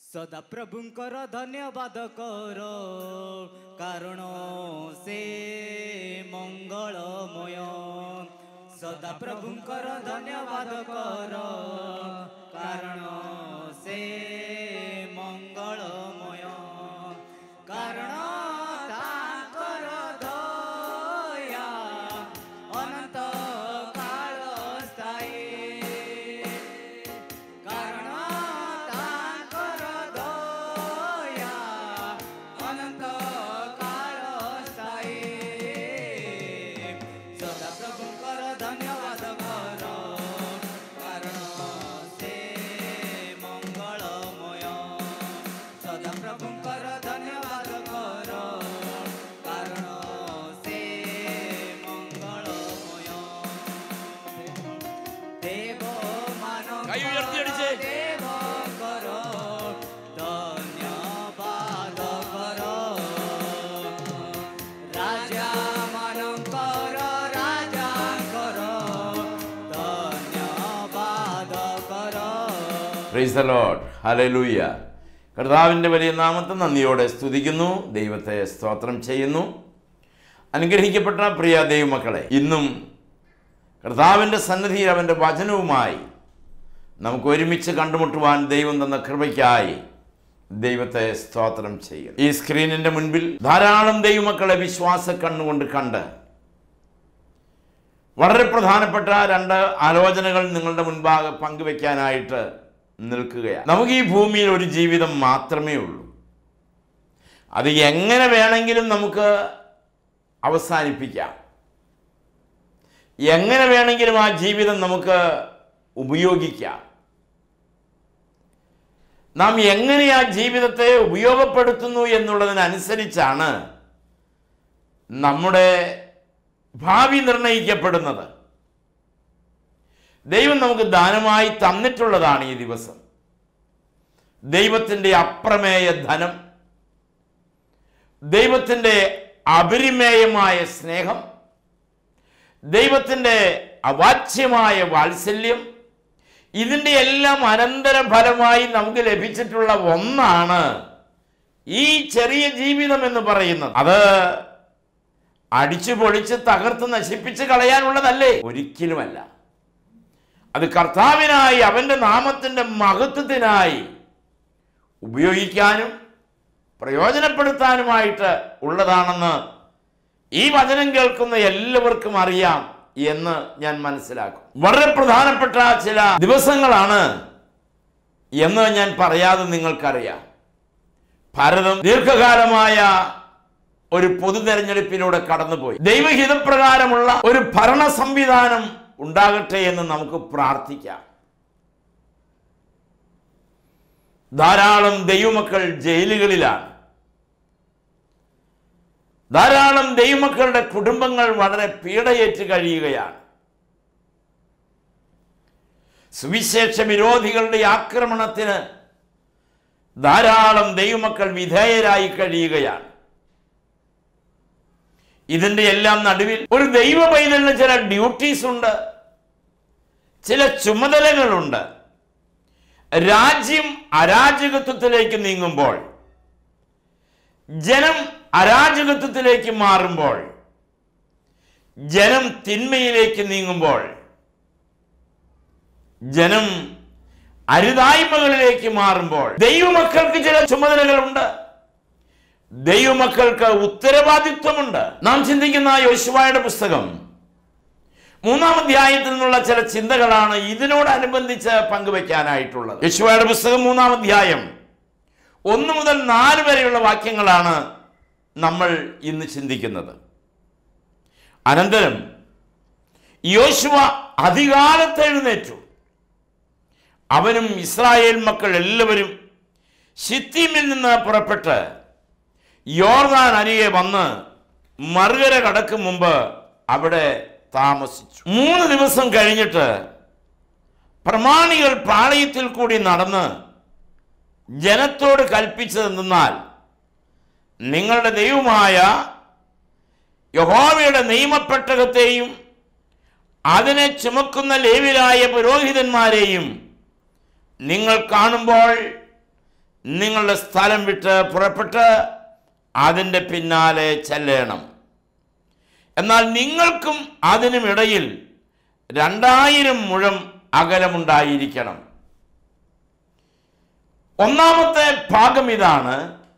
सदा प्रभुंकर धन्यवाद कर कारण से मंगलमय। सदा प्रभुंकर धन्यवाद कर कारण से मंगलमय। कारण ताकर दया अनंत काल स्थायी। कारण ताकर दया अनंत काल स्थायी। सदा प्रभुंकर धन्यवाद कर कारण से मंगलमय। सदा प्रभुंकर धन्यवाद कर कारण से मंगलमय। देव मानव देव कर धन्यवाद कर। राजा मानकर राजा कर धन्यवाद कर। Praise the Lord, hallelujah. കർത്താവിൻ്റെ വലിയ നാമത്തെ നന്ദിയോടെ സ്തുതിക്കുന്നു, ദൈവത്തെ സ്തോത്രം ചെയ്യുന്നു. അനുഗ്രഹിക്കപ്പെട്ട പ്രിയ ദൈവമക്കളെ, ഇന്നും കർത്താവിൻ്റെ സന്നിധിയിൽ അവൻ്റെ വചനവുമായി നമുക്ക് ഒരുമിച്ച് കണ്ടുമുട്ടുവാൻ ദൈവം തന്ന കൃപയ്ക്കായി ദൈവത്തെ സ്തോത്രം ചെയ്യും. ഈ സ്ക്രീനിൻ്റെ മുൻപിൽ ധാരാളം ദൈവമക്കളെ വിശ്വാസ കണ്ണുകൊണ്ട് കണ്ട് വളരെ പ്രധാനപ്പെട്ട രണ്ട് ആലോചനകൾ നിങ്ങളുടെ മുൻപാകെ പങ്കുവെക്കാനായിട്ട് നിൽക്കുകയാണ്. നമുക്ക് ഈ ഭൂമിയിൽ ഒരു ജീവിതം മാത്രമേ ഉള്ളൂ. അത് എങ്ങനെ വേണമെങ്കിലും നമുക്ക് അവസാനിപ്പിക്കാം. എങ്ങനെ വേണമെങ്കിലും ആ ജീവിതം നമുക്ക് ഉപയോഗിക്കാം. നാം എങ്ങനെ ആ ജീവിതത്തെ ഉപയോഗപ്പെടുത്തുന്നു എന്നുള്ളതിനനുസരിച്ചാണ് നമ്മുടെ ഭാവി നിർണയിക്കപ്പെടുന്നത്. ദൈവം നമുക്ക് ദാനമായി തന്നിട്ടുള്ളതാണ് ഈ ദിവസം. ദൈവത്തിൻ്റെ അപ്രമേയ ധനം, ദൈവത്തിൻ്റെ അപരിമേയമായ സ്നേഹം, ദൈവത്തിൻ്റെ അവാച്യമായ വാത്സല്യം, ഇതിൻ്റെ എല്ലാം അനന്തരഫലമായി നമുക്ക് ലഭിച്ചിട്ടുള്ള ഒന്നാണ് ഈ ചെറിയ ജീവിതം എന്ന് പറയുന്നത്. അത് അടിച്ചു പൊളിച്ച് തകർത്ത് നശിപ്പിച്ച് കളയാനുള്ളതല്ലേ? ഒരിക്കലുമല്ല. അത് കർത്താവിനായി, അവൻ്റെ നാമത്തിൻ്റെ മഹത്വത്തിനായി ഉപയോഗിക്കാനും പ്രയോജനപ്പെടുത്താനുമായിട്ട് ഉള്ളതാണെന്ന് ഈ വചനം കേൾക്കുന്ന എല്ലാവർക്കും അറിയാം എന്ന് ഞാൻ മനസ്സിലാക്കും. വളരെ പ്രധാനപ്പെട്ട ചില ദിവസങ്ങളാണ് എന്ന് ഞാൻ പറയാതെ നിങ്ങൾക്കറിയാം. ഭാരതം ദീർഘകാലമായ ഒരു പൊതു തെരഞ്ഞെടുപ്പിലൂടെ കടന്നുപോയി. ദൈവഹിതപ്രകാരമുള്ള ഒരു ഭരണ സംവിധാനം ഉണ്ടാകട്ടെ എന്ന് നമുക്ക് പ്രാർത്ഥിക്കാം. ധാരാളം ദൈവമക്കൾ ജയിലുകളിലാണ്. ധാരാളം ദൈവമക്കളുടെ കുടുംബങ്ങൾ വളരെ പീഡയേറ്റ് കഴിയുകയാണ്. സുവിശേഷ വിരോധികളുടെ ആക്രമണത്തിന് ധാരാളം ദൈവമക്കൾ വിധേയരായി കഴിയുകയാണ്. ഇതിൻ്റെ എല്ലാം നടുവിൽ ഒരു ദൈവ പൈതലിന് ചില ഡ്യൂട്ടീസ് ഉണ്ട്, ചില ചുമതലകളുണ്ട്. രാജ്യം അരാജകത്വത്തിലേക്ക് നീങ്ങുമ്പോൾ, ജനം അരാജകത്വത്തിലേക്ക് മാറുമ്പോൾ, ജനം തിന്മയിലേക്ക് നീങ്ങുമ്പോൾ, ജനം അരുതായ്മകളിലേക്ക് മാറുമ്പോൾ ദൈവമക്കൾക്ക് ചില ചുമതലകളുണ്ട്, ദൈവമക്കൾക്ക് ഉത്തരവാദിത്വമുണ്ട്. നാം ചിന്തിക്കുന്ന യോശുവയുടെ പുസ്തകം 3-ാം അധ്യായത്തിൽ നിന്നുള്ള ചില ചിന്തകളാണ് ഇതിനോടനുബന്ധിച്ച് പങ്കുവെക്കാനായിട്ടുള്ളത്. യോശുവയുടെ പുസ്തകം 3-ാം അധ്യായം 1 മുതൽ 4 വരെയുള്ള വാക്യങ്ങളാണ് നമ്മൾ ഇന്ന് ചിന്തിക്കുന്നത്. അനന്തരം യോശുവ അധികാലത്ത് എഴുന്നേറ്റു. അവനും ഇസ്രായേൽ മക്കൾ എല്ലാവരും ശിത്തീമിൽ നിന്ന് പുറപ്പെട്ട് യോർദാൻ അരികെ വന്ന് മറുകര കടക്കും മുമ്പ് അവിടെ താമസിച്ചു. 3 ദിവസം കഴിഞ്ഞിട്ട് പ്രമാണികൾ പാളയത്തിൽ കൂടി നടന്ന് ജനത്തോട് കൽപ്പിച്ചതെന്നാൽ, നിങ്ങളുടെ ദൈവമായ യഹോവയുടെ നിയമപ്പെട്ടകത്തെയും അതിനെ ചുമക്കുന്ന ലേവ്യരായ പുരോഹിതന്മാരെയും നിങ്ങൾ കാണുമ്പോൾ നിങ്ങളുടെ സ്ഥലം വിട്ട് പുറപ്പെട്ട് അതിൻ്റെ പിന്നാലെ ചെല്ലണം. എന്നാൽ നിങ്ങൾക്കും അതിനുമിടയിൽ 2000 മുഴം അകലമുണ്ടായിരിക്കണം. ഒന്നാമത്തെ ഭാഗം ഇതാണ്.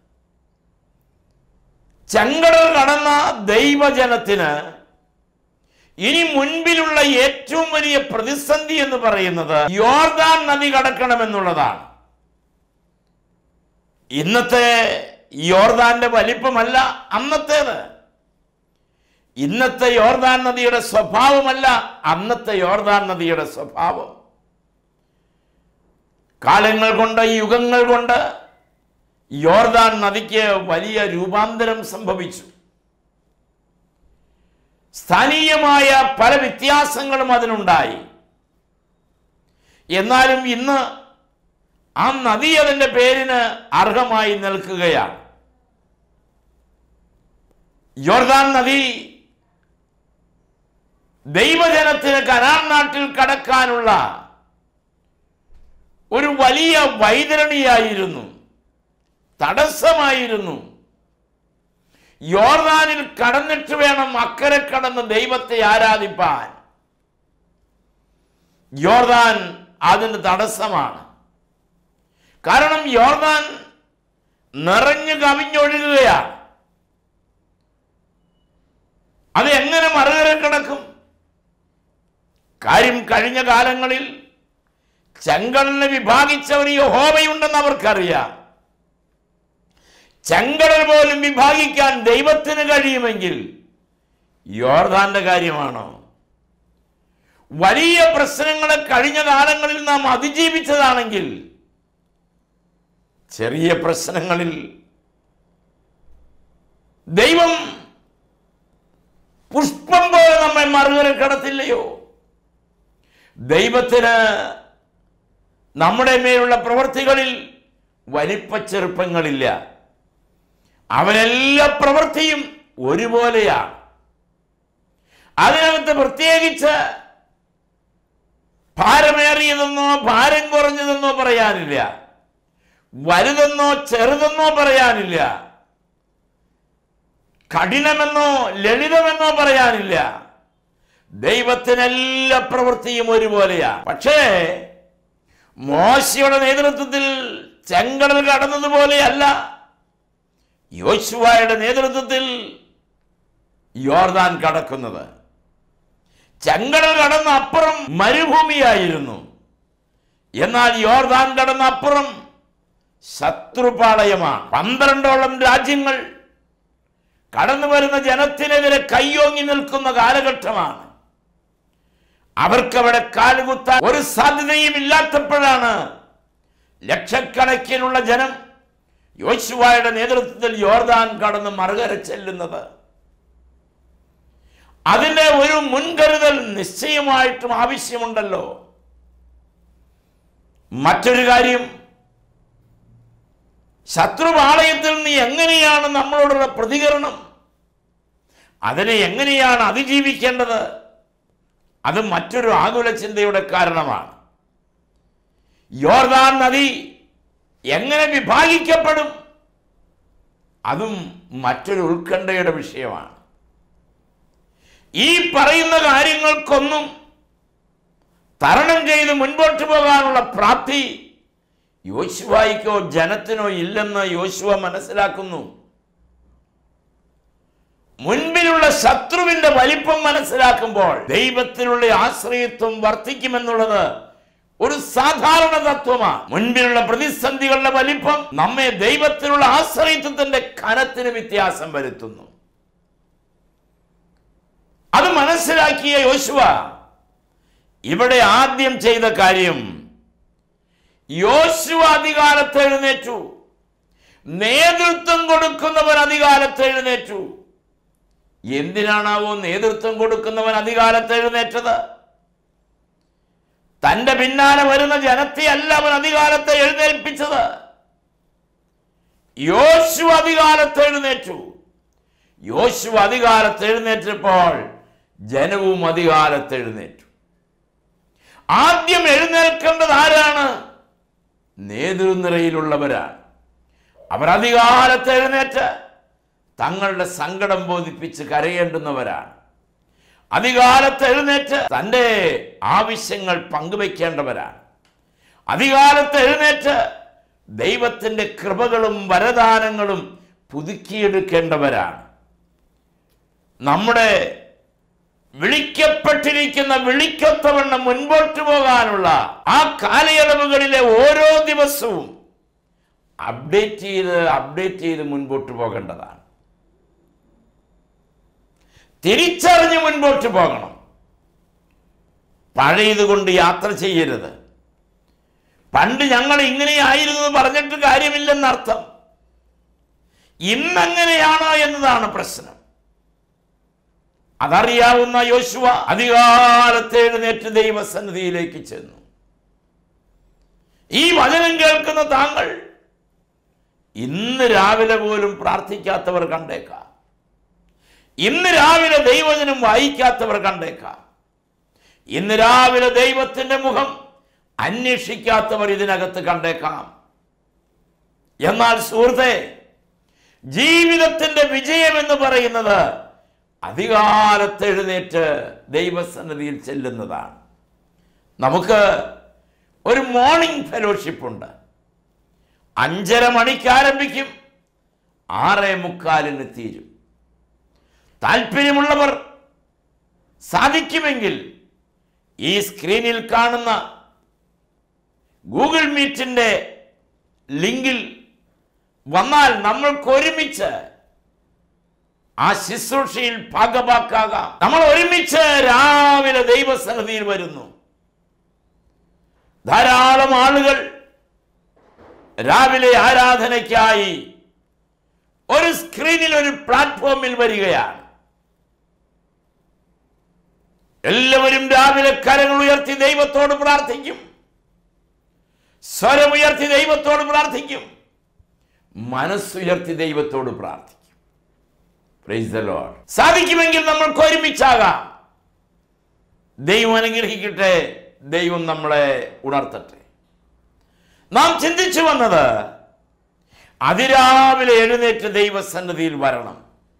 ചെങ്കടൽ കടന്ന ദൈവജനത്തിന് ഇനി മുൻപിലുള്ള ഏറ്റവും വലിയ പ്രതിസന്ധി എന്ന് പറയുന്നത് യോർദാൻ നദി കടക്കണമെന്നുള്ളതാണ്. ഇന്നത്തെ യോർദാന്റെ വലിപ്പമല്ല അന്നത്തേത്. ഇന്നത്തെ യോർദാൻ നദിയുടെ സ്വഭാവമല്ല അന്നത്തെ യോർദാൻ നദിയുടെ സ്വഭാവം. കാലങ്ങൾ കൊണ്ട്, യുഗങ്ങൾ കൊണ്ട് യോർദാൻ നദിക്ക് വലിയ രൂപാന്തരം സംഭവിച്ചു. സ്ഥാനീയമായ പല വ്യത്യാസങ്ങളും അതിനുണ്ടായി. എന്നാലും ഇന്ന് ആ നദി അതിൻ്റെ പേരിന് അർഹമായി നിൽക്കുകയാണ്. യോർദാൻ നദി ദൈവജനത്തിന് കനാൻ നാട്ടിൽ കടക്കാനുള്ള ഒരു വലിയ വൈതരണിയായിരുന്നു, തടസ്സമായിരുന്നു. യോർദാനിൽ കടന്നിട്ട് വേണം അക്കരെ കടന്ന് ദൈവത്തെ ആരാധിപ്പാൻ. യോർദാൻ അതിന് തടസ്സമാണ്. കാരണം യോർദാൻ നിറഞ്ഞു കവിഞ്ഞൊഴുകുകയാണ്. അത് എങ്ങനെ മറുകര കിടക്കും? കാര്യം കഴിഞ്ഞ കാലങ്ങളിൽ ചെങ്കടലിനെ വിഭാഗിച്ചവർ യഹോവയുണ്ടെന്ന് അവർക്കറിയാം. ചെങ്കടൽ പോലും വിഭാഗിക്കാൻ ദൈവത്തിന് കഴിയുമെങ്കിൽ യോർദാന്റെ കാര്യമാണോ? വലിയ പ്രശ്നങ്ങളെ കഴിഞ്ഞ കാലങ്ങളിൽ നാം അതിജീവിച്ചതാണെങ്കിൽ ചെറിയ പ്രശ്നങ്ങളിൽ ദൈവം പുഷ്പം പോലെ നമ്മെ മറുകര കടത്തില്ലയോ? ദൈവത്തിന് നമ്മുടെ മേലുള്ള പ്രവൃത്തികളിൽ വലിപ്പച്ചെറുപ്പങ്ങളില്ല. അവനെല്ലാ പ്രവൃത്തിയും ഒരുപോലെയാണ്. അതിനകത്ത് പ്രത്യേകിച്ച് ഭാരമേറിയതെന്നോ ഭാരം കുറഞ്ഞതെന്നോ പറയാനില്ല, വലുതെന്നോ ചെറുതെന്നോ പറയാനില്ല, കഠിനമെന്നോ ലളിതമെന്നോ പറയാനില്ല. ദൈവത്തിനെല്ലാ പ്രവൃത്തിയും ഒരുപോലെയാണ്. പക്ഷേ മോശയുടെ നേതൃത്വത്തിൽ ചെങ്കടൽ കടന്നതുപോലെയല്ല യോശുവയുടെ നേതൃത്വത്തിൽ യോർദാൻ കടക്കുന്നത്. ചെങ്കടൽ കടന്ന അപ്പുറം മരുഭൂമിയായിരുന്നു. എന്നാൽ യോർദാൻ കടന്ന അപ്പുറം ശത്രുപാളയമാണ്. 12ഓളം രാജ്യങ്ങൾ കടന്നു വരുന്ന ജനത്തിനെതിരെ കയ്യോങ്ങി നിൽക്കുന്ന കാലഘട്ടമാണ്. അവർക്കവിടെ കാലുകുത്താൻ ഒരു സാധ്യതയും ഇല്ലാത്തപ്പോഴാണ് ലക്ഷക്കണക്കിനുള്ള ജനം യോശുവയുടെ നേതൃത്വത്തിൽ യോർദാൻ കടന്ന് മറുകര ചെല്ലുന്നത്. അതിൻ്റെ ഒരു മുൻകരുതൽ നിശ്ചയമായിട്ടും ആവശ്യമുണ്ടല്ലോ. മറ്റൊരു കാര്യം, ശത്രുപാളയത്തിൽ നിന്ന് എങ്ങനെയാണ് നമ്മളോടുള്ള പ്രതികരണം, അതിനെ എങ്ങനെയാണ് അതിജീവിക്കേണ്ടത്, അത് മറ്റൊരു ആകുല ചിന്തയുടെ കാരണമാണ്. യോർദാൻ നദി എങ്ങനെ വിഭാഗിക്കപ്പെടും, അതും മറ്റൊരു ഉത്കണ്ഠയുടെ വിഷയമാണ്. ഈ പറയുന്ന കാര്യങ്ങൾക്കൊന്നും തരണം ചെയ്ത് മുൻപോട്ട് പോകാനുള്ള പ്രാപ്തി യോശുവയ്ക്കോ ജനത്തിനോ ഇല്ലെന്ന് യോശുവ മനസ്സിലാക്കുന്നു. മുൻപിലുള്ള ശത്രുവിന്റെ വലിപ്പം മനസ്സിലാക്കുമ്പോൾ ദൈവത്തിലുള്ള ആശ്രയത്വം വർദ്ധിക്കുമെന്നുള്ളത് ഒരു സാധാരണ തത്വമാണ്. മുൻപിലുള്ള പ്രതിസന്ധികളുടെ വലിപ്പം നമ്മെ ദൈവത്തിലുള്ള ആശ്രയത്വത്തിന്റെ കനത്തിന് വ്യത്യാസം വരുത്തുന്നു. അത് മനസ്സിലാക്കിയ യോശുവ ഇവിടെ ആദ്യം ചെയ്ത കാര്യം, യോശുവ അധികാരത്ത് എഴുന്നേറ്റു. നേതൃത്വം കൊടുക്കുന്നവൻ അധികാരത്ത് എഴുന്നേറ്റു. എന്തിനാണാവോ നേതൃത്വം കൊടുക്കുന്നവൻ അധികാരത്ത് എഴുന്നേറ്റത്? തന്റെ പിന്നാലെ വരുന്ന ജനത്തെ അല്ല അവൻ അധികാരത്തെ എഴുന്നേൽപ്പിച്ചത്. യോശുവ അധികാരത്ത് എഴുന്നേറ്റു. യോശുവ അധികാരത്ത് എഴുന്നേറ്റപ്പോൾ ജനവും അധികാരത്ത് എഴുന്നേറ്റു. ആദ്യം എഴുന്നേൽക്കേണ്ടത് ആരാണ്? നേതൃനിരയിലുള്ളവരാണ്. അവർ അധികാലത്ത് എഴുന്നേറ്റ് തങ്ങളുടെ സങ്കടം ബോധിപ്പിച്ച് കരയേണ്ടുന്നവരാണ്. അധികാലത്ത് എഴുന്നേറ്റ് തൻ്റെ ആവശ്യങ്ങൾ പങ്കുവയ്ക്കേണ്ടവരാണ്. അധികാലത്ത് എഴുന്നേറ്റ് ദൈവത്തിൻ്റെ കൃപകളും വരദാനങ്ങളും പുതുക്കിയെടുക്കേണ്ടവരാണ്. നമ്മുടെ വിളിക്കപ്പെട്ടിരിക്കുന്ന വിളിക്കൊത്തവണ്ണം മുൻപോട്ട് പോകാനുള്ള ആ കാലയളവുകളിലെ ഓരോ ദിവസവും അപ്ഡേറ്റ് ചെയ്ത് മുൻപോട്ട് പോകേണ്ടതാണ്. തിരിച്ചറിഞ്ഞ് മുൻപോട്ട് പോകണം. പഴയതുകൊണ്ട് യാത്ര ചെയ്യരുത്. പണ്ട് ഞങ്ങൾ ഇങ്ങനെയായിരുന്നു പറഞ്ഞിട്ട് കാര്യമില്ലെന്നർത്ഥം. ഇന്നെങ്ങനെയാണോ എന്നതാണ് പ്രശ്നം. അതറിയാവുന്ന യോശുവ അധികാലത്ത് എഴുന്നേറ്റ് ദൈവസന്നിധിയിലേക്ക് ചെന്നു. ഈ വചനം കേൾക്കുന്ന താങ്കൾ ഇന്ന് രാവിലെ പോലും പ്രാർത്ഥിക്കാത്തവർ കണ്ടേക്കാം. ഇന്ന് രാവിലെ ദൈവവചനം വായിക്കാത്തവർ കണ്ടേക്കാം. ഇന്ന് രാവിലെ ദൈവത്തിൻ്റെ മുഖം അന്വേഷിക്കാത്തവർ ഇതിനകത്ത് കണ്ടേക്കാം. എന്നാൽ സുഹൃത്തെ, ജീവിതത്തിൻ്റെ വിജയം എന്ന് പറയുന്നത് അധികാലത്ത് എഴുന്നേറ്റ് ദൈവസന്നിധിയിൽ ചെല്ലുന്നതാണ്. നമുക്ക് ഒരു മോർണിംഗ് ഫെലോഷിപ്പ് ഉണ്ട്. 5:30 മണിക്ക് ആരംഭിക്കും, 6:45 തീരും. താല്പര്യമുള്ളവർ സാധിക്കുമെങ്കിൽ ഈ സ്ക്രീനിൽ കാണുന്ന ഗൂഗിൾ മീറ്റിൻ്റെ ലിങ്കിൽ വന്നാൽ നമ്മൾക്ക് ഒരുമിച്ച് ആ ശുശ്രൂഷയിൽ ഭാഗഭാക്കാകാം. നമ്മൾ ഒരുമിച്ച് രാവിലെ ദൈവസന്നിധിയിൽ വരുന്നു. ധാരാളം ആളുകൾ രാവിലെ ആരാധനയ്ക്കായി ഒരു സ്ക്രീനിൽ, ഒരു പ്ലാറ്റ്ഫോമിൽ വരികയാണ്. എല്ലാവരും രാവിലെ കരങ്ങൾ ഉയർത്തി ദൈവത്തോട് പ്രാർത്ഥിക്കും, സ്വരമുയർത്തി ദൈവത്തോട് പ്രാർത്ഥിക്കും, മനസ്സുയർത്തി ദൈവത്തോട് പ്രാർത്ഥിക്കും. Praise the Lord. സാധിക്കുമെങ്കിൽ നമ്മൾക്ക് ഒരുമിച്ചാകാം. ദൈവം അനുഗ്രഹിക്കട്ടെ. ദൈവം നമ്മളെ ഉണർത്തട്ടെ. നാം ചിന്തിച്ചു വന്നത് അതിരാവിലെ എഴുന്നേറ്റ് ദൈവസന്നിധിയിൽ വരണം.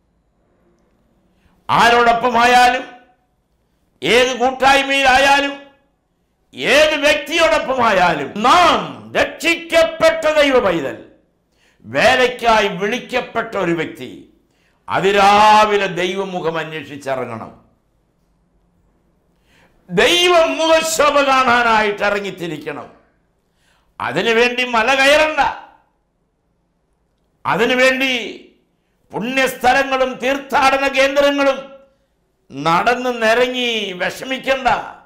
ആരോടൊപ്പമായാലും, ഏത് കൂട്ടായ്മയിലായാലും, ഏത് വ്യക്തിയോടൊപ്പമായാലും, നാം രക്ഷിക്കപ്പെട്ട ദൈവ പൈതൽ, വേലയ്ക്കായി വിളിക്കപ്പെട്ട ഒരു വ്യക്തി അതിരാവിലെ ദൈവമുഖം അന്വേഷിച്ചിറങ്ങണം. ദൈവമുഖശോഭ കാണാനായിട്ട് ഇറങ്ങിത്തിരിക്കണം. അതിനുവേണ്ടി മല കയറണ്ട. അതിനുവേണ്ടി പുണ്യസ്ഥലങ്ങളും തീർത്ഥാടന കേന്ദ്രങ്ങളും നടന്ന് നിരങ്ങി വിഷമിക്കണ്ട.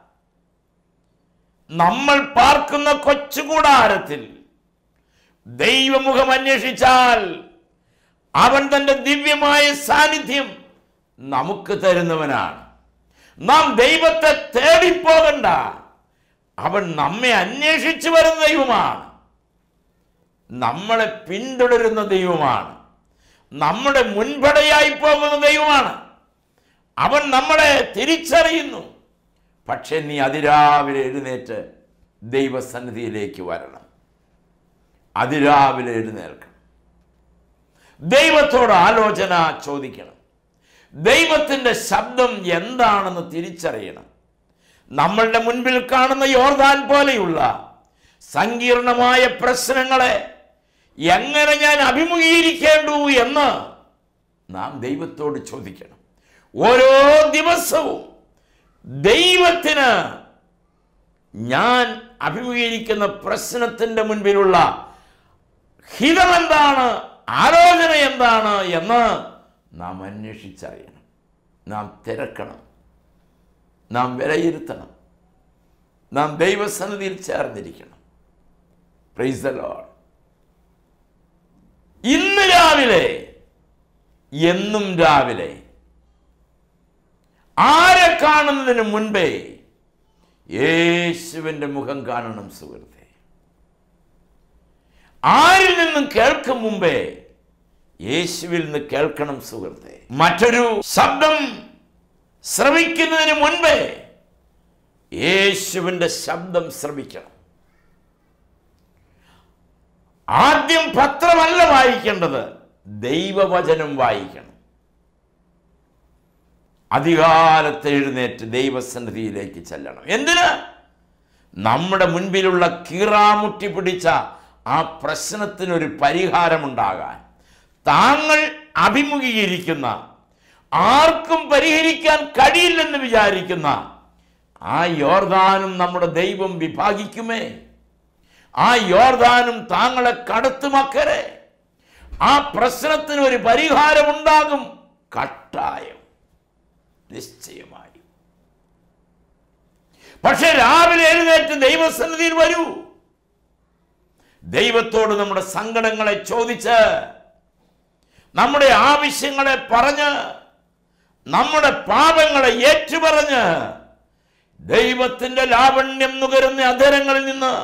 നമ്മൾ പാർക്കുന്ന കൊച്ചുകൂടാരത്തിൽ ദൈവമുഖം അന്വേഷിച്ചാൽ അവൻ തൻ്റെ ദിവ്യമായ സാന്നിധ്യം നമുക്ക് തരുന്നവനാണ്. നാം ദൈവത്തെ തേടിപ്പോകണ്ട. അവൻ നമ്മെ അന്വേഷിച്ചു വരുന്ന ദൈവമാണ്. നമ്മളെ പിന്തുടരുന്ന ദൈവമാണ്. നമ്മുടെ മുൻപടയായി പോകുന്ന ദൈവമാണ്. അവൻ നമ്മളെ തിരിച്ചറിയുന്നു. പക്ഷെ നീ അതിരാവിലെ എഴുന്നേറ്റ് ദൈവസന്നിധിയിലേക്ക് വരണം. അതിരാവിലെ എഴുന്നേൽക്കണം. ദൈവത്തോട് ആലോചന ചോദിക്കണം. ദൈവത്തിൻ്റെ ശബ്ദം എന്താണെന്ന് തിരിച്ചറിയണം. നമ്മളുടെ മുൻപിൽ കാണുന്ന യോർദാൻ പോലെയുള്ള സങ്കീർണമായ പ്രശ്നങ്ങളെ എങ്ങനെ ഞാൻ അഭിമുഖീകരിക്കേണ്ടു എന്ന് നാം ദൈവത്തോട് ചോദിക്കണം. ഓരോ ദിവസവും ദൈവത്തിന് ഞാൻ അഭിമുഖീകരിക്കുന്ന പ്രശ്നത്തിൻ്റെ മുൻപിലുള്ള ഹിതമെന്താണ്, ആലോചന എന്താണ് എന്ന് നാം അന്വേഷിച്ചറിയണം. നാം തിരക്കണം. നാം വിലയിരുത്തണം. നാം ദൈവസന്നിധിയിൽ ചേർന്നിരിക്കണം. Price the Lord. ഇന്ന് രാവിലെ, എന്നും രാവിലെ ആരെ കാണുന്നതിന് മുൻപേ യേശുവിൻ്റെ മുഖം കാണണം സുഹൃത്തെ. ആരിൽ നിന്നും കേൾക്കും മുമ്പേ യേശുവിൽ നിന്ന് കേൾക്കണം സുഹൃത്തെ. മറ്റൊരു ശബ്ദം ശ്രവിക്കുന്നതിന് മുൻപേ യേശുവിൻ്റെ ശബ്ദം ശ്രവിക്കണം. ആദ്യം പത്രമല്ല വായിക്കേണ്ടത്, ദൈവവചനം വായിക്കണം. അധികാലത്ത് എഴുന്നേറ്റ് ദൈവസന്നിധിയിലേക്ക് ചെല്ലണം. എന്തിന്? നമ്മുടെ മുൻപിലുള്ള കീറാമുട്ടി പിടിച്ച ആ പ്രശ്നത്തിനൊരു പരിഹാരമുണ്ടാകാൻ. താങ്കൾ അഭിമുഖീകരിക്കുന്ന, ആർക്കും പരിഹരിക്കാൻ കഴിയില്ലെന്ന് വിചാരിക്കുന്ന ആ യോർദാനും നമ്മുടെ ദൈവം വിഭാഗിക്കുമേ. ആ യോർദാനും താങ്കളെ കടത്തുമക്കരെ. ആ പ്രശ്നത്തിന് ഒരു പരിഹാരമുണ്ടാകും, കട്ടായം, നിശ്ചയമായി. പക്ഷെ രാവിലെ എഴുന്നേറ്റ് ദൈവസന്നിധിയിൽ വരൂ. ദൈവത്തോട് നമ്മുടെ സങ്കടങ്ങളെ ചോദിച്ച്, നമ്മുടെ ആവശ്യങ്ങളെ പറഞ്ഞ്, നമ്മുടെ പാപങ്ങളെ ഏറ്റുപറഞ്ഞ്, ദൈവത്തിന്റെ ലാവണ്യം നുകരുന്ന അധരങ്ങളിൽ നിന്ന്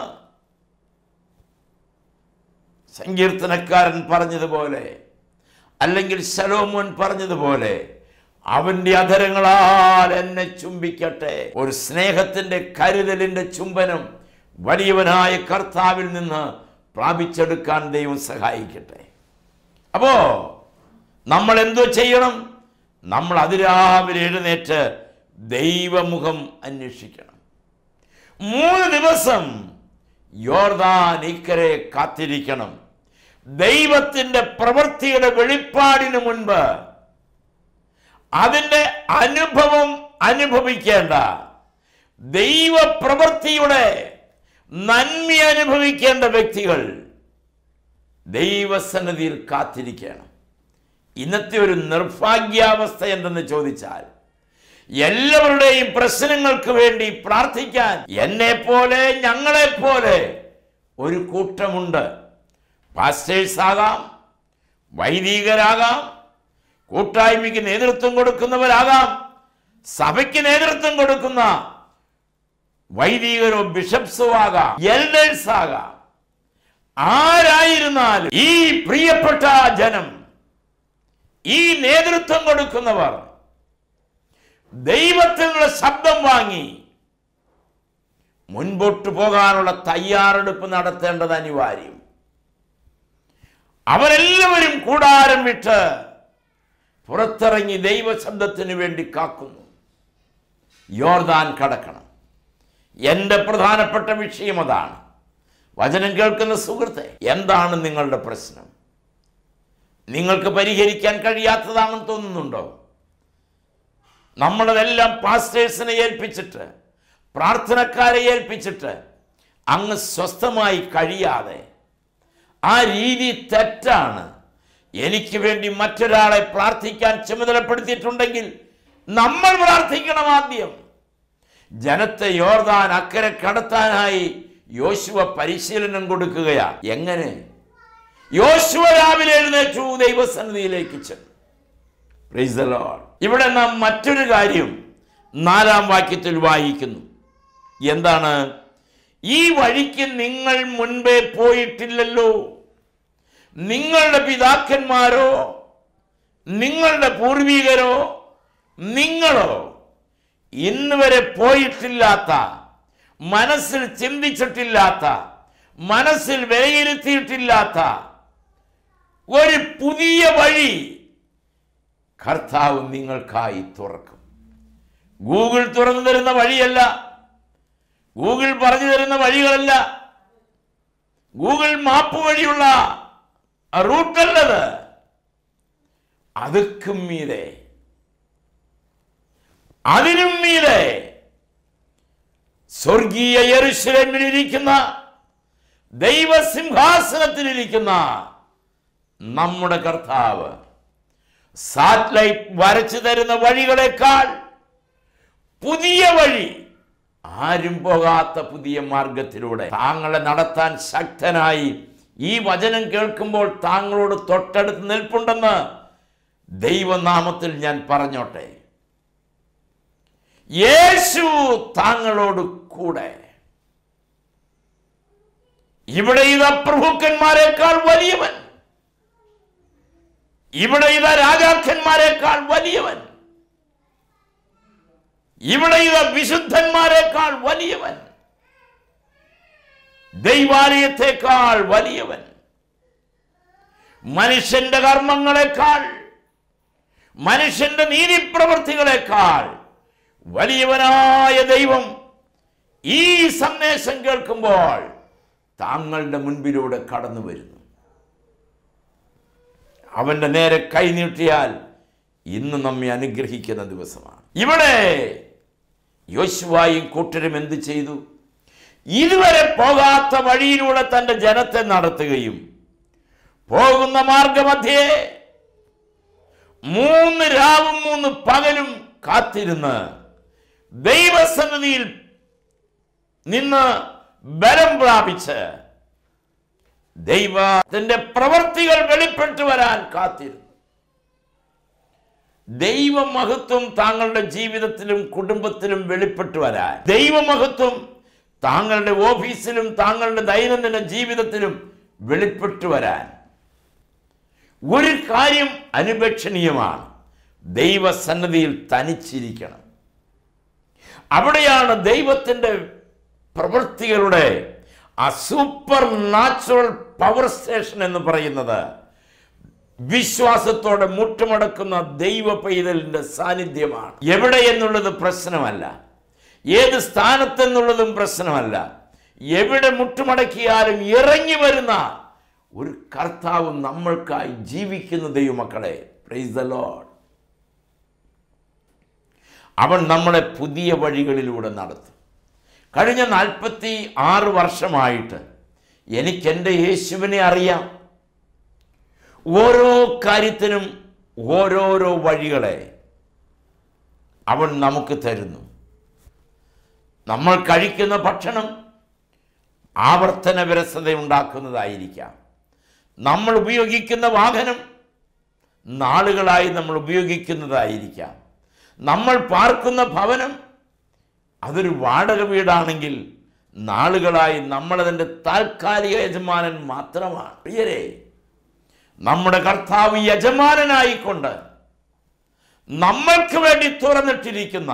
സങ്കീർത്തനക്കാരൻ പറഞ്ഞതുപോലെ, അല്ലെങ്കിൽ ശലോമോൻ പറഞ്ഞതുപോലെ, അവന്റെ അധരങ്ങളാൽ എന്നെ ചുംബിക്കട്ടെ. ഒരു സ്നേഹത്തിന്റെ കരുതലിന്റെ ചുംബനം വലിയവനായ കർത്താവിൽ നിന്ന് പ്രാപിച്ചെടുക്കാൻ ദൈവം സഹായിക്കട്ടെ. അപ്പോ നമ്മൾ എന്തോ ചെയ്യണം? നമ്മൾ അതിരാവിലെ എഴുന്നേറ്റ് ദൈവമുഖം അന്വേഷിക്കണം. 3 ദിവസം യോർദാൻ ഇക്കരെ കാത്തിരിക്കണം. ദൈവത്തിന്റെ പ്രവൃത്തിയുടെ വെളിപ്പാടിന് മുൻപ് അതിൻ്റെ അനുഭവം അനുഭവിക്കേണ്ട, ദൈവപ്രവൃത്തിയുടെ നന്മ അനുഭവിക്കേണ്ട വ്യക്തികൾ ദൈവസന്നിധിയിൽ കാത്തിരിക്കണം. ഇന്നത്തെ ഒരു നിർഭാഗ്യാവസ്ഥ എന്തെന്ന് ചോദിച്ചാൽ, എല്ലാവരുടെയും പ്രശ്നങ്ങൾക്ക് വേണ്ടി പ്രാർത്ഥിക്കാൻ എന്നെ പോലെ, ഞങ്ങളെ പോലെ ഒരു കൂട്ടമുണ്ട്. പാസ്റ്റേഴ്സ് ആകാം, വൈദികരാകാം, കൂട്ടായ്മയ്ക്ക് നേതൃത്വം കൊടുക്കുന്നവരാകാം, സഭയ്ക്ക് നേതൃത്വം കൊടുക്കുന്ന വൈദികരോ ബിഷപ്സോ ആകാം, എൽഡേഴ്സ് ആകാം. ആരായിരുന്നാലും ഈ പ്രിയപ്പെട്ട ജനം, ഈ നേതൃത്വം കൊടുക്കുന്നവർ ദൈവത്തിനുള്ള ശബ്ദം വാങ്ങി മുൻപോട്ട് പോകാനുള്ള തയ്യാറെടുപ്പ് നടത്തേണ്ടത് അനിവാര്യം. അവരെല്ലാവരും കൂടാരം വിട്ട് പുറത്തിറങ്ങി ദൈവശബ്ദത്തിന് വേണ്ടി കാക്കുന്നു. യോർദാൻ കടക്കണം. എൻ്റെ പ്രധാനപ്പെട്ട വിഷയം അതാണ്. വചനം കേൾക്കുന്ന സുഹൃത്തെ, എന്താണ് നിങ്ങളുടെ പ്രശ്നം? നിങ്ങൾക്ക് പരിഹരിക്കാൻ കഴിയാത്തതാണെന്ന് തോന്നുന്നുണ്ടോ? നമ്മളതെല്ലാം പാസ്റ്റേഴ്സിനെ ഏൽപ്പിച്ചിട്ട്, പ്രാർത്ഥനക്കാരെ ഏൽപ്പിച്ചിട്ട് അങ്ങ് സ്വസ്ഥമായി കഴിയാതെ, ആ രീതി തെറ്റാണ്. എനിക്ക് വേണ്ടി മറ്റൊരാളെ പ്രാർത്ഥിക്കാൻ ചുമതലപ്പെടുത്തിയിട്ടുണ്ടെങ്കിൽ നമ്മൾ പ്രാർത്ഥിക്കണം. ആദ്യം ജനത്തെ യോർദാൻ അക്കരെ കടത്താനായി യോശുവ പരിശീലനം കൊടുക്കുകയാണ്. എങ്ങനെ? യോശുവ രാവിലെ എഴുന്നേറ്റു, ദൈവസന്നിധിയിലേക്ക് ചെന്നു. Praise the Lord. ഇവിടെ നാം മറ്റൊരു കാര്യം 4-ാം വാക്യത്തിൽ വായിക്കുന്നു. എന്താണ്? ഈ വഴിക്ക് നിങ്ങൾ മുൻപേ പോയിട്ടില്ലല്ലോ. നിങ്ങളുടെ പിതാക്കന്മാരോ നിങ്ങളുടെ പൂർവികരോ നിങ്ങളോ ഇന്ന് വരെ പോയിട്ടില്ലാത്ത, മനസ്സിൽ ചിന്തിച്ചിട്ടില്ലാത്ത, മനസ്സിൽ വിലയിരുത്തിയിട്ടില്ലാത്ത ഒരു പുതിയ വഴി കർത്താവ് നിങ്ങൾക്കായി തുറക്കും. ഗൂഗിൾ തുറന്നു തരുന്ന വഴിയല്ല, ഗൂഗിൾ പറഞ്ഞു തരുന്ന വഴികളല്ല, ഗൂഗിൾ മാപ്പ് വഴിയുള്ള റൂട്ടല്ലത്. അതുക്കും മീതെ, അതിനും മീതെ സ്വർഗീയ യെരൂശലേമിലിരിക്കുന്ന, ദൈവസിംഹാസനത്തിലിരിക്കുന്ന നമ്മുടെ കർത്താവ് സാറ്റലൈറ്റ് വരച്ചു തരുന്ന വഴികളെക്കാൾ പുതിയ വഴി, ആരും പോകാത്ത പുതിയ മാർഗത്തിലൂടെ താങ്കളെ നടത്താൻ ശക്തനായി ഈ വചനം കേൾക്കുമ്പോൾ താങ്കളോട് തൊട്ടടുത്ത് നിൽപ്പുണ്ടെന്ന് ദൈവനാമത്തിൽ ഞാൻ പറഞ്ഞോട്ടെ. യേശു താങ്കളോട് കൂടെ. ഇവിടെ ഇതാ പ്രഭുക്കന്മാരെക്കാൾ വലിയവൻ, ഇവിടെ ഇതാ രാജാക്കന്മാരെക്കാൾ വലിയവൻ, ഇവിടെ ഇതാ വിശുദ്ധന്മാരെക്കാൾ വലിയവൻ, ദൈവാലയത്തെക്കാൾ വലിയവൻ. മനുഷ്യന്റെ കർമ്മങ്ങളെക്കാൾ, മനുഷ്യന്റെ നീതിപ്രവൃത്തികളെക്കാൾ വലിയവനായ ദൈവം ഈ സന്ദേശം കേൾക്കുമ്പോൾ താങ്കളുടെ മുൻപിലൂടെ കടന്നു വരുന്നു. അവന്റെ നേരെ കൈനീട്ടിയാൽ ഇന്ന് നമ്മെ അനുഗ്രഹിക്കുന്ന ദിവസമാണ്. ഇവിടെ യോശുവയും കൂട്ടരും എന്ത് ചെയ്തു? ഇതുവരെ പോകാത്ത വഴിയിലൂടെ തൻ്റെ ജനത്തെ നടത്തുകയും പോകുന്ന മാർഗമധ്യേ 3 രാവും 3 പകലും കാത്തിരുന്ന് ദൈവസന്നിധിയിൽ നിന്ന് ബലം പ്രാപിച്ച് ദൈവത്തിന്റെ പ്രവൃത്തികൾ വെളിപ്പെട്ടു വരാൻ കാത്തിരുന്നു. ദൈവമഹത്വം താങ്കളുടെ ജീവിതത്തിലും കുടുംബത്തിലും വെളിപ്പെട്ടു വരാൻ, ദൈവമഹത്വം താങ്കളുടെ ഓഫീസിലും താങ്കളുടെ ദൈനംദിന ജീവിതത്തിലും വെളിപ്പെട്ടു വരാൻ ഒരു കാര്യം അനുപേക്ഷണീയമാണ്: ദൈവസന്നിധിയിൽ തനിച്ചിരിക്കണം. അവിടെയാണ് ദൈവത്തിൻ്റെ പ്രവൃത്തികളുടെ ആ സൂപ്പർ നാച്ചുറൽ പവർ സ്റ്റേഷൻ എന്ന് പറയുന്നത്. വിശ്വാസത്തോടെ മുട്ടുമടക്കുന്ന ദൈവ പൈതലിൻ്റെ സാന്നിധ്യമാണ്. എവിടെ എന്നുള്ളത് പ്രശ്നമല്ല, ഏത് സ്ഥാനത്തെന്നുള്ളതും പ്രശ്നമല്ല. എവിടെ മുട്ടുമടക്കിയാലും ഇറങ്ങി വരുന്ന ഒരു കർത്താവ് നമ്മൾക്കായി ജീവിക്കുന്ന ദൈവമക്കളെ, പ്രൈസ് ദ ലോർഡ്. അവൻ നമ്മളെ പുതിയ വഴികളിലൂടെ നടത്തും. കഴിഞ്ഞ 46 വർഷമായിട്ട് എനിക്കെൻ്റെ യേശുവിനെ അറിയാം. ഓരോ കാര്യത്തിനും ഓരോരോ വഴികളെ അവൻ നമുക്ക് തരുന്നു. നമ്മൾ കഴിക്കുന്ന ഭക്ഷണം ആവർത്തന വിരസത ഉണ്ടാക്കുന്നതായിരിക്കാം. നമ്മൾ ഉപയോഗിക്കുന്ന വാഹനം നാളുകളായി നമ്മൾ ഉപയോഗിക്കുന്നതായിരിക്കാം. നമ്മൾ പാർക്കുന്ന ഭവനം അതൊരു വാടക വീടാണെങ്കിൽ നാളുകളായി നമ്മളതിൻ്റെ താൽക്കാലിക യജമാനൻ മാത്രമാണ്. പ്രിയരെ, നമ്മുടെ കർത്താവ് യജമാനനായിക്കൊണ്ട് നമ്മൾക്ക് വേണ്ടി തുറന്നിട്ടിരിക്കുന്ന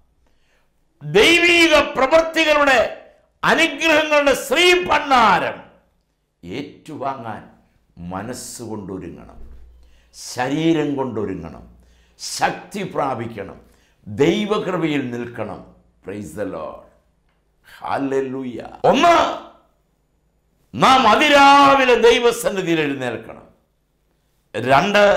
ദൈവീക പ്രവൃത്തികളുടെ അനുഗ്രഹങ്ങളുടെ ശ്രീഭണ്ഡാരം ഏറ്റുവാങ്ങാൻ മനസ്സുകൊണ്ടൊരുങ്ങണം, ശരീരം കൊണ്ടൊരുങ്ങണം, ശക്തി പ്രാപിക്കണം, ദൈവകൃപയിൽ നിൽക്കണം. Praise the Lord, hallelujah. ഒന്ന്, നാം അതിരാവിലെ ദൈവസന്നിധിയിൽ എഴുന്നേൽക്കണം. 2,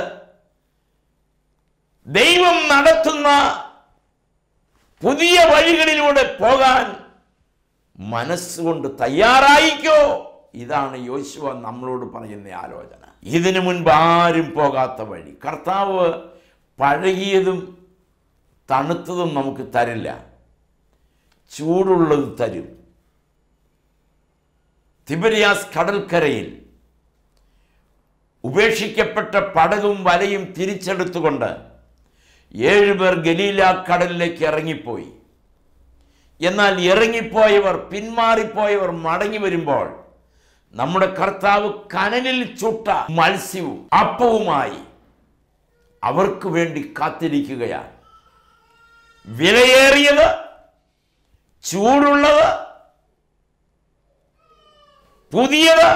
ദൈവം നടത്തുന്ന പുതിയ വഴികളിലൂടെ പോകാൻ മനസ്സുകൊണ്ട് തയ്യാറായിക്കോ. ഇതാണ് യോശുവ നമ്മളോട് പറയുന്ന ആലോചന. ഇതിനു മുൻപ് ആരും പോകാത്ത വഴി. കർത്താവ് പഴകിയതും തണുത്തതും നമുക്ക് തരില്ല, ചൂടുള്ളത് തരും. തിബരിയാസ് കടൽക്കരയിൽ ഉപേക്ഷിക്കപ്പെട്ട പടകും വലയും തിരിച്ചെടുത്തുകൊണ്ട് 7 പേർ ഗലീല കടലിലേക്ക് ഇറങ്ങിപ്പോയി. എന്നാൽ ഇറങ്ങിപ്പോയവർ, പിന്മാറിപ്പോയവർ മടങ്ങി വരുമ്പോൾ നമ്മുടെ കർത്താവ് കനലിൽ ചുട്ട മത്സ്യവും അപ്പവുമായി അവർക്ക് വേണ്ടി കാത്തിരിക്കുകയാണ്. വിലയേറിയത്, ചൂടുള്ളത്, പുതിയത്,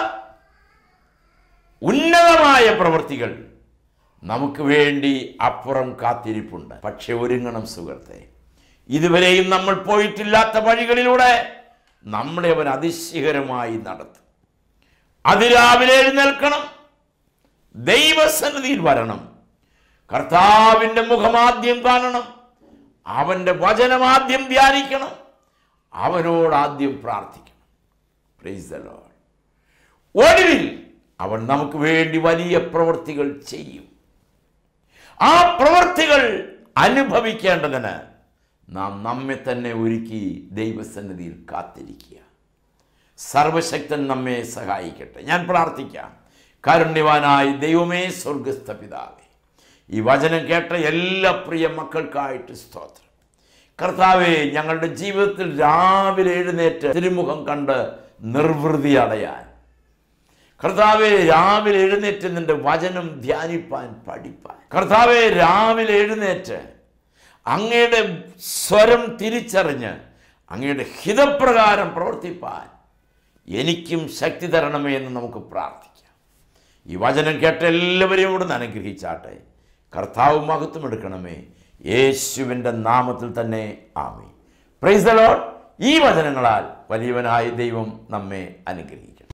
ഉന്നതമായ പ്രവൃത്തികൾ നമുക്ക് വേണ്ടി അപ്പുറം കാത്തിരിപ്പുണ്ട്. പക്ഷെ ഒരുങ്ങണം സുഹൃത്തെ. ഇതുവരെയും നമ്മൾ പോയിട്ടില്ലാത്ത വഴികളിലൂടെ നമ്മളെ അവൻ അതിശയകരമായി നടത്തും. അതിരാവിലെ എഴുന്നേൽക്കണം, ദൈവസന്നിധിയിൽ വരണം, കർത്താവിൻ്റെ മുഖമാദ്യം കാണണം, അവൻ്റെ വചനമാദ്യം ധ്യാനിക്കണം, അവനോടാദ്യം പ്രാർത്ഥിക്കണം. Praise the Lord. ഒടുവിൽ അവൻ നമുക്ക് വേണ്ടി വലിയ പ്രവൃത്തികൾ ചെയ്യും. ആ പ്രവൃത്തികൾ അനുഭവിക്കേണ്ടതിന് നാം നമ്മെ തന്നെ ഒരുക്കി ദൈവസന്നിധിയിൽ കാത്തിരിക്കുക. സർവശക്തൻ നമ്മെ സഹായിക്കട്ടെ. ഞാൻ പ്രാർത്ഥിക്കാം. കാരുണ്യവാനായ ദൈവമേ, സ്വർഗസ്ഥ പിതാവേ, ഈ വചനം കേട്ട എല്ലാ പ്രിയ മക്കൾക്കായിട്ട് സ്തോത്രം. കർത്താവേ, ഞങ്ങളുടെ ജീവിതത്തിൽ രാവിലെ എഴുന്നേറ്റ് തിരുമുഖം കണ്ട് നിർവൃതി അടയാൻ, കർത്താവെ രാവിലെ എഴുന്നേറ്റ് നിന്റെ വചനം ധ്യാനിപ്പാൻ പഠിപ്പാൻ, കർത്താവെ രാവിലെ എഴുന്നേറ്റ് അങ്ങയുടെ സ്വരം തിരിച്ചറിഞ്ഞ് അങ്ങയുടെ ഹിതപ്രകാരം പ്രവർത്തിപ്പാൻ എനിക്കും ശക്തി തരണമേ എന്ന് നമുക്ക് പ്രാർത്ഥിക്കാം. ഈ വചനം കേട്ട എല്ലാവരെയും കൂടെ അനുഗ്രഹിച്ചാട്ടെ. കർത്താവ് മഹത്വം എടുക്കണമേ, യേശുവിൻ്റെ നാമത്തിൽ തന്നെ ആമേൻ. Price the Lord. ഈ വചനങ്ങളാൽ വലിയവനായ ദൈവം നമ്മെ അനുഗ്രഹിക്കണം.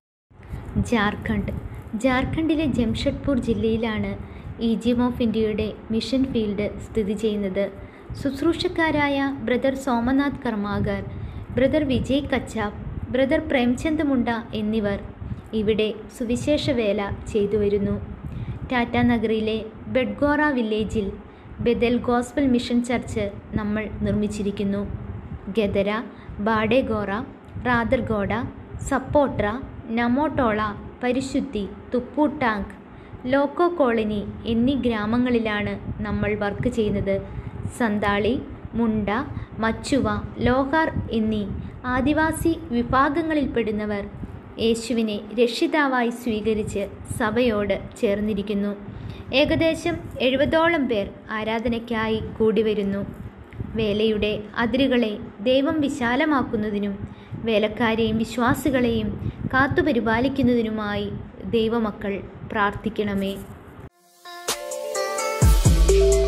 ജാർഖണ്ഡിലെ ജംഷഡ്പൂർ ജില്ലയിലാണ് ഈജിയം ഓഫ് ഇന്ത്യയുടെ മിഷൻ ഫീൽഡ് സ്ഥിതി ചെയ്യുന്നത്. ശുശ്രൂഷക്കാരായ brother Somnath Karmakar, brother Vijay Kachhap, brother Premchand Munda എന്നിവർ ഇവിടെ സുവിശേഷ വേല ചെയ്തു വരുന്നു. ടാറ്റാനഗറിലെ ബെഡ്ഗോറ വില്ലേജിൽ ബെദൽ ഗോസ്ബൽ മിഷൻ ചർച്ച് നമ്മൾ നിർമ്മിച്ചിരിക്കുന്നു. ഗദര, ബാഡേഗോറ, റാദർഗോഡ, സപ്പോട്ര, നമോട്ടോള, പരിശുദ്ധി, തുപ്പൂട്ടാങ്ക്, ലോക്കോ കോളനി എന്നീ ഗ്രാമങ്ങളിലാണ് നമ്മൾ വർക്ക് ചെയ്യുന്നത്. സന്താളി, മുണ്ട, മച്ചുവ, ലോഹാർ എന്നീ ആദിവാസി വിഭാഗങ്ങളിൽപ്പെടുന്നവർ യേശുവിനെ രക്ഷിതാവായി സ്വീകരിച്ച് സഭയോട് ചേർന്നിരിക്കുന്നു. ഏകദേശം 70ഓളം പേർ ആരാധനയ്ക്കായി കൂടി വരുന്നു. വേലയുടെ അതിരുകളെ ദൈവം വിശാലമാക്കുന്നതിനും വേലക്കാരെയും വിശ്വാസികളെയും കാത്തുപരിപാലിക്കുന്നതിനുമായി ദൈവമക്കൾ പ്രാർത്ഥിക്കണമേ.